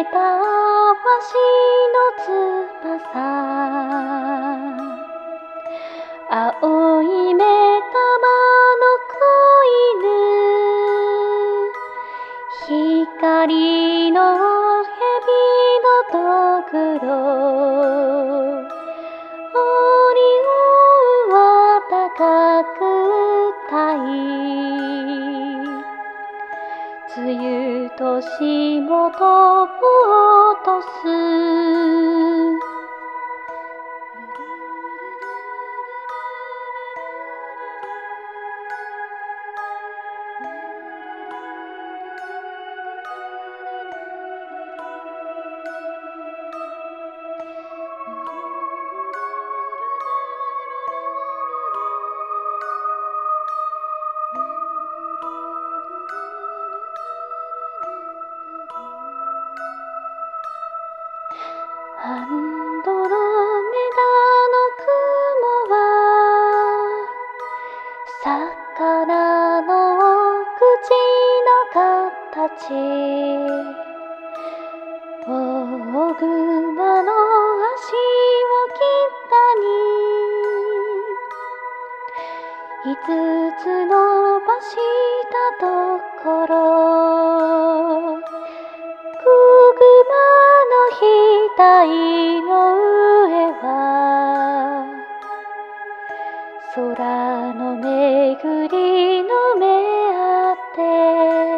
たわしの翼、青い目玉の子犬、光の蛇のドクロ、檻をは高くたい、梅雨と霜とぼうとす。アンドロメダの雲は魚の口の形、大熊の足を切ったに、5つ伸ばしたところ、額の上は空の巡りの目あって、